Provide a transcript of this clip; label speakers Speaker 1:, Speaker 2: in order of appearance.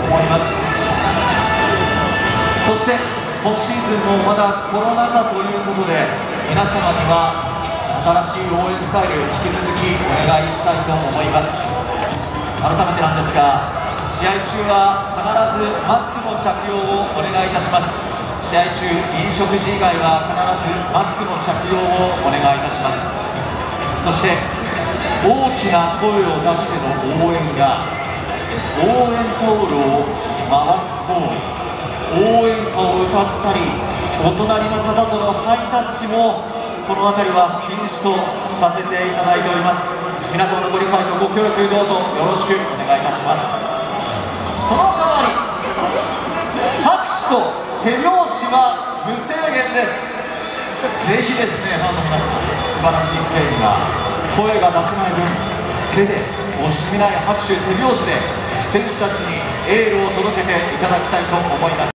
Speaker 1: います。そして今シーズンもまだコロナ禍ということで、皆様には新しい応援スタイル引き続きお願いしたいと思います。改めてなんですが、試合中は必ずマスクの着用をお願いいたします。試合中、飲食時以外は必ずマスクの着用をお願いいたします。そして大きな声を出しての応援が、応援コールを回す方、応援歌を歌ったり、お隣の方とのハイタッチもこの辺りは禁止とさせていただいております。皆様のご理解とご協力どうぞよろしくお願いいたします。その代わり拍手と手拍子は無制限です。ぜひですね、ファンの皆さん、素晴らしいプレーには声が出せない分、手で惜しみない拍手手拍子で選手たちにエールを届けていただきたいと思います。